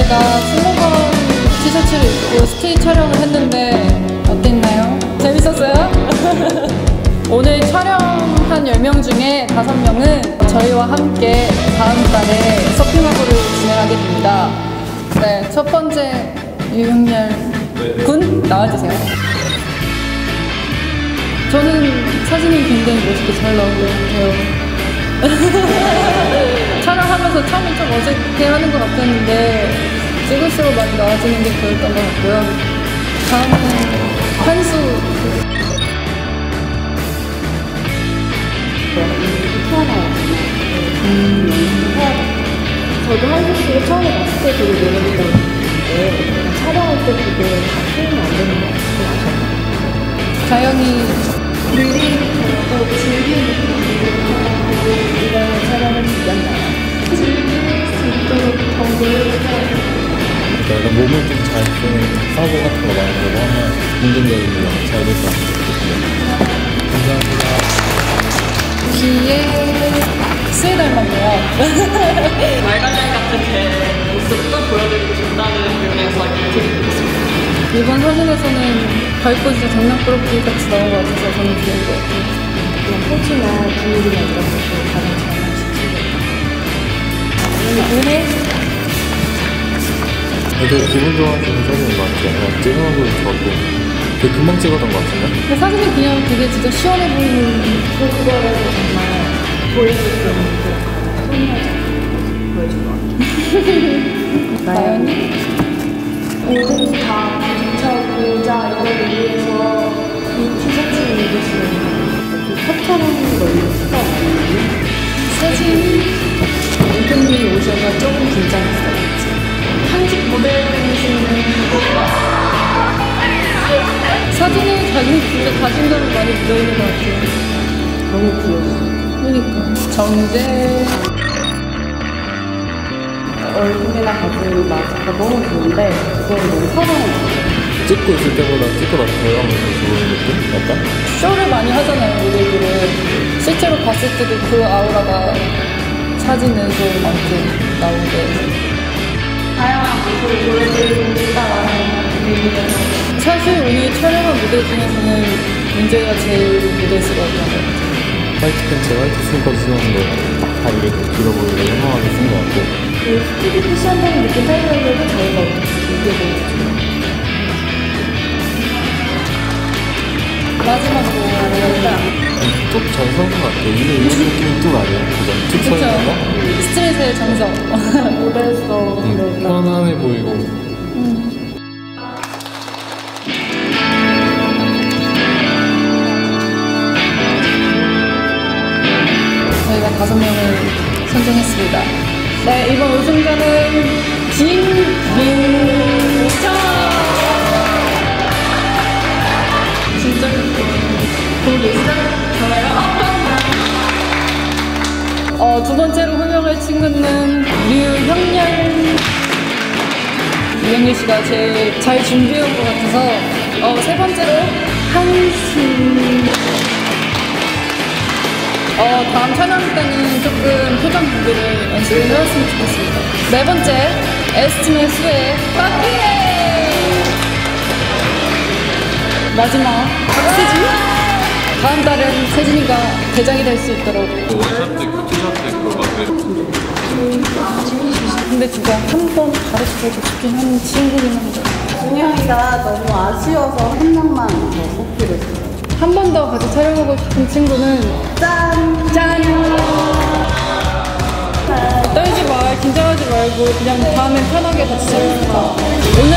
저희가 슬로건 티셔츠를 입고 스테이 촬영을 했는데 어땠나요? 재밌었어요? 오늘 촬영한 10명 중에 5명은 저희와 함께 다음 달에 서핑학원을 진행하게 됩니다. 네, 첫 번째 유형렬 군 나와주세요. 저는 사진이 굉장히 멋있게 잘 나온 것 같아요. 촬영하면서 처음에 좀 어색해하는 것 같았는데 찍을수록 많이 나아지는 게 보였던 것 같고요. 다음은 한수. 저도 한수 씨를 처음에 봤을 때 되게 매력있다고 느꼈는데 촬영할 때 그게 다 표현이 안 되는 것 같아요. 자연이 릴리부터 즐기는 느낌으로 이런 촬영을 준비한다. 즐길 수 있도록 더 노력해서 약간 몸을 좀 잘 쓰는 사고 같은 거 많이 보고 하면 긍정적인 거 잘 될 것 같아요. 감사합니다. 뒤에 스에 닮았네요. 말가잘 같은 제 모습도 보여드리고 싶다는 의미에서 이렇게 입었습니다. 이번 사진에서는 밝고 진짜 장난꾸러기 같이 나온 것 같아서 저는 좋은 것 같아요. 그냥 포즈나 분위기나 이런 것도 가장 잘 맞추고 되게 기분 좋아지는 사진인 것 같아요. 찍는 것도 좋았고 되게 금방 찍었던 것 같은데? 근데 사진이 그냥 되게 진짜 시원해 보이는 그거를 정말 보여줄 수 있는 그 보여준 것 같아요. 나연이? 모든 다 붙여보자 이거를 위해서 이 티셔츠를 입으시는 그 컷처럼 걸린 수가 없거든요. 사진이 남편분이 오셔서 조금 긴장했어요. 한식 모델분이시는 사진에 자기 진짜 자신감이 많이 묻어있는 것 같아요. 너무 귀여워. 그러니까 정재. 얼굴이나 가슴 마스크가 너무 좋은데 그거를 너무 서러워요. 찍고 있을 때보다 찍고 나서 돌아가면서 좋은 느낌? 약간? 쇼를 많이 하잖아요, 모델들은. 실제로 봤을 때도 그 아우라가 사진에서 만큼 나오는데. 다양한 모습을 보여드리고 싶다라는 의미에서 사실 오늘 촬영한 무대 중에서는 민재가 제일 무대스러웠던 것 같아요. 화이트 팬츠에 화이트 스니커를 신었는데 다리를 길어 보이게 현명하게 쓴 것 같고 그 스피드 패션적인 느낌 살려고 저희가 얘기해보고 마지막으로 뚝잘 서는 것 같아요. 이런 느낌이 뚝 아니에요? 그죠? 뚝 서는 건가? 그쵸? 스트레스의 정석. 모델성 편안해 보이고 저희가 5명을 선정했습니다. 네, 이번 우승자는 김민정! 진짜 거기 있어요? 두 번째로 호명할 친구는 류형렬. 류형렬 씨가 제일 잘 준비해온 것 같아서 세 번째로 한신. 다음 촬영 때는 조금 표정 준비를 연습을 해왔으면 좋겠습니다. 네 번째, 에스티메 수의 박희애. 마지막, 박세진. 다음 달은 세진이가 대장이 될 수 있도록. 근데 진짜 한 번 가르쳐주고 싶긴 한 친구긴 한데 준영이가 너무 아쉬워서 한 명만 더 뽑기로 했어요. 한 번 더 같이 촬영하고 싶은 친구는 짠! 짠! 떨지 마, 긴장하지 말고 그냥 다음엔 편하게 같이 촬영하자. 오늘